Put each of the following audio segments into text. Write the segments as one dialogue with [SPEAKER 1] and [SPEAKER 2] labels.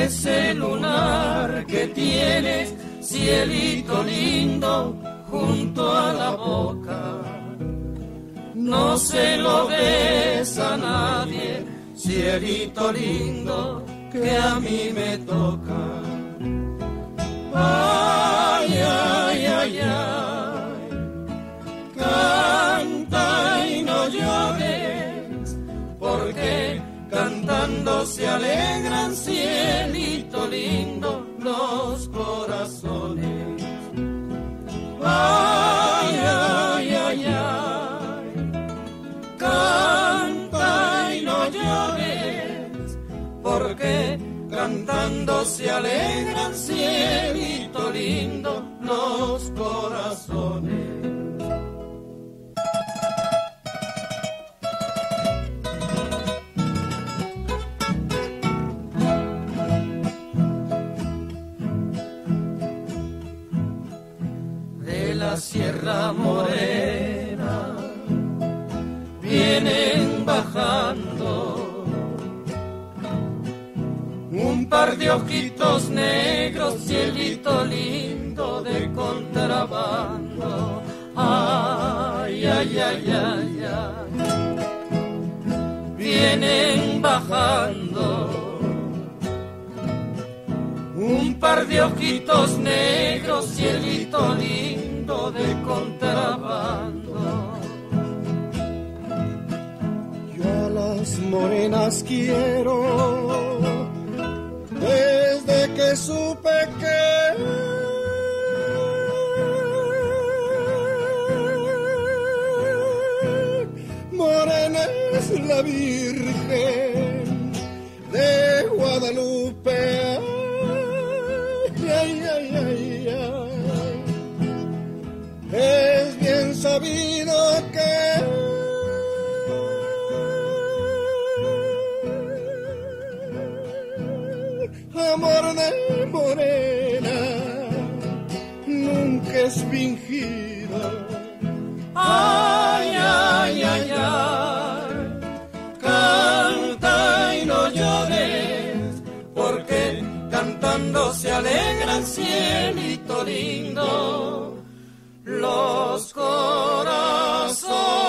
[SPEAKER 1] ese lunar que tienes, cielito lindo, junto a la boca. No se lo des a nadie, cielito lindo, que a mí me toca. Ay, ay, ay, ay, canta y no llores, porque cantando se alegran, cielito lindo, los corazones. Ay, ay, ay, ay, canta y no llores, porque cantando se alegran, cielito lindo, los corazones. De la Sierra Morena vienen bajando un par de ojitos negros, cielito lindo de contrabando. Ay, ay, ay, ay, ay. Vienen bajando un par de ojitos negros, cielito lindo de contrabando.
[SPEAKER 2] Yo a las morenas quiero desde que supe que morena es la Virgen de Guadalupe. Ay, ay, ay, ay. Es bien sabido que amor de morena nunca es fingido.
[SPEAKER 1] Ay, ay, ay, ay, canta y no llores, porque cantando se alegran, cielito lindo, los corazones.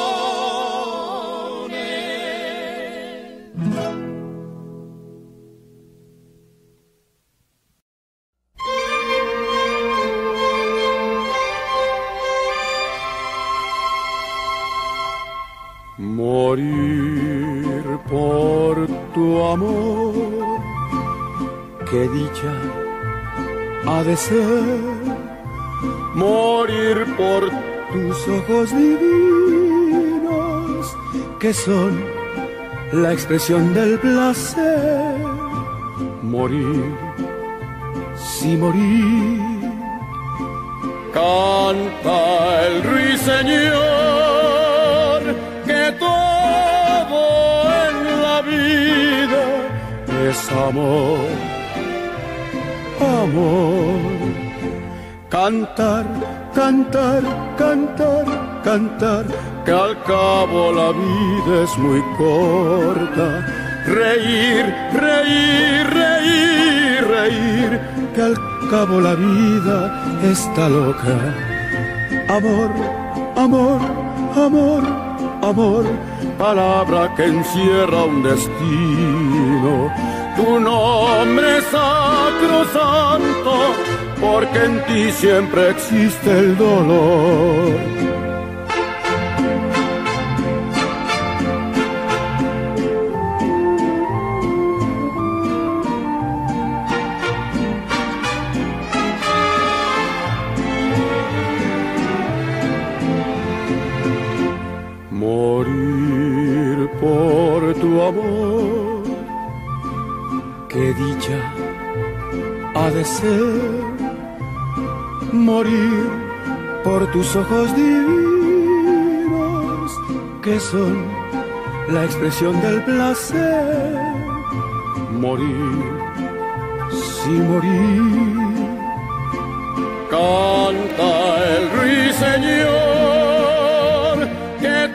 [SPEAKER 3] Morir por tu amor, qué dicha ha de ser. Morir por tus ojos divinos, que son la expresión del placer. Morir, sí morir. Canta el ruiseñor que todo en la vida es amor, amor. Cantar, cantar, cantar, cantar, que al cabo la vida es muy corta. Reír, reír, reír, reír, que al cabo la vida está loca. Amor, amor, amor, amor, palabra que encierra un destino. Tu nombre es sacrosanto, porque en ti siempre existe el dolor. Morir por tu amor, qué dicha ha de ser. Morir por tus ojos divinos, que son la expresión del placer. Morir, sí morir. Canta el ruiseñor que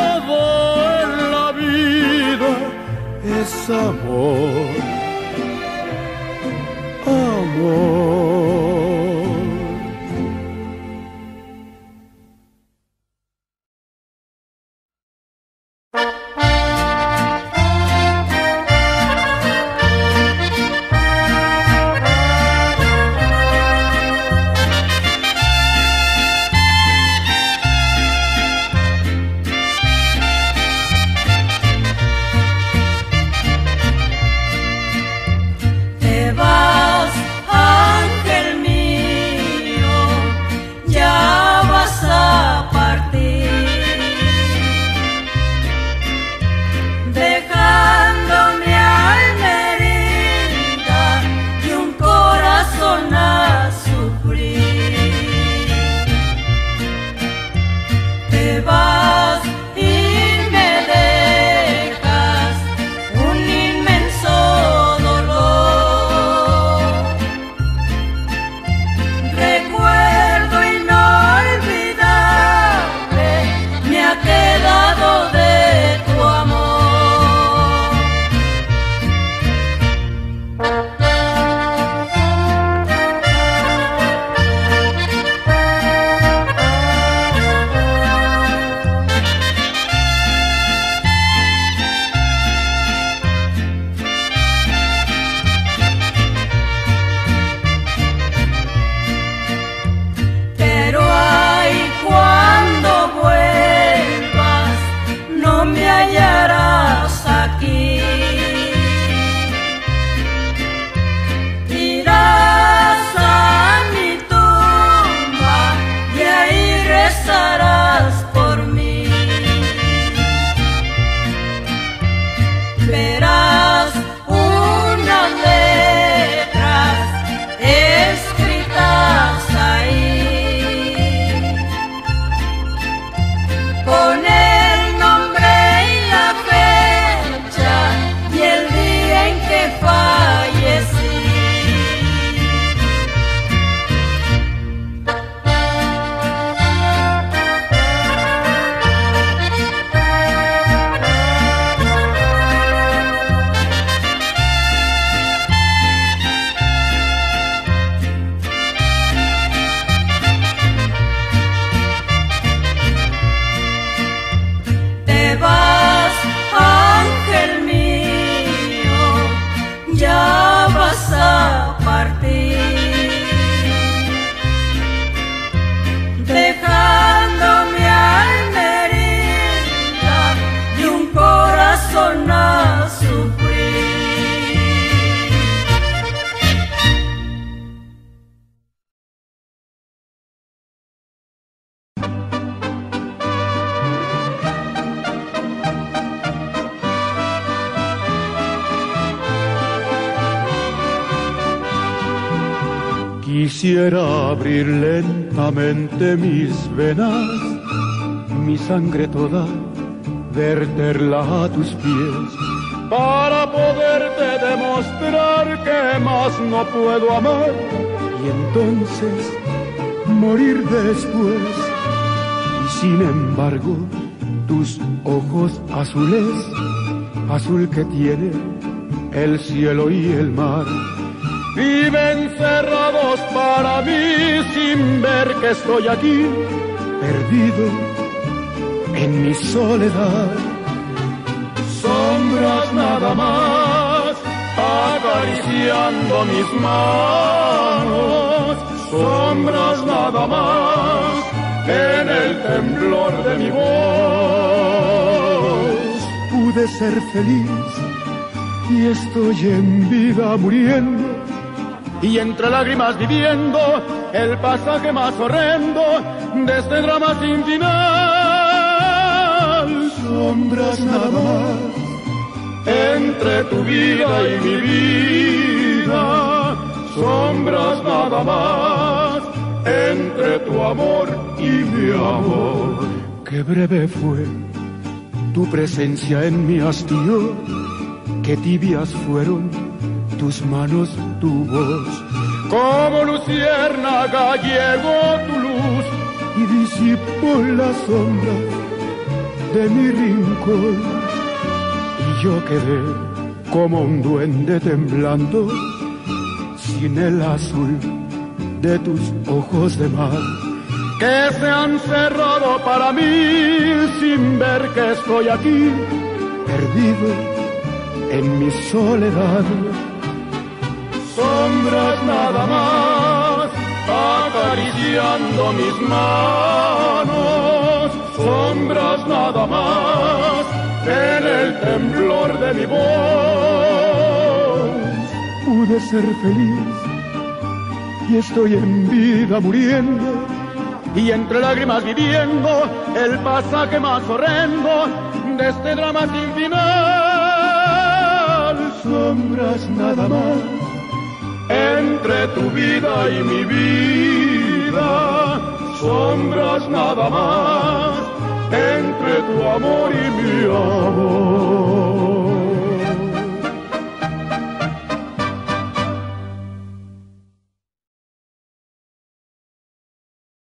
[SPEAKER 3] todo en la vida es amor,
[SPEAKER 1] ha quedado de tu amor.
[SPEAKER 3] Quisiera abrir lentamente mis venas, mi sangre toda, verterla a tus pies, para poderte demostrar que más no puedo amar, y entonces morir después. Y sin embargo, tus ojos azules, azul que tiene el cielo y el mar, viven cerrados para mí sin ver que estoy aquí, perdido en mi soledad. Sombras nada más, acariciando mis manos. Sombras nada más, en el temblor de mi voz. Pude ser feliz y estoy en vida muriendo, y entre lágrimas viviendo el pasaje más horrendo de este drama sin final. Sombras nada más, entre tu vida y mi vida. Sombras nada más, entre tu amor y mi amor. Qué breve fue tu presencia en mi hastío, qué tibias fueron tus manos, tu voz. Como luciérnaga llegó tu luz y disipó la sombra de mi rincón. Y yo quedé como un duende temblando, sin el azul de tus ojos de mar, que se han cerrado para mí sin ver que estoy aquí, perdido en mi soledad. Sombras nada más, acariciando mis manos. Sombras nada más, en el temblor de mi voz. Pude ser feliz y estoy en vida muriendo, y entre lágrimas viviendo el pasaje más horrendo de este drama sin final. Sombras nada más, entre tu vida y mi vida. Sombras nada más, entre tu amor y mi amor.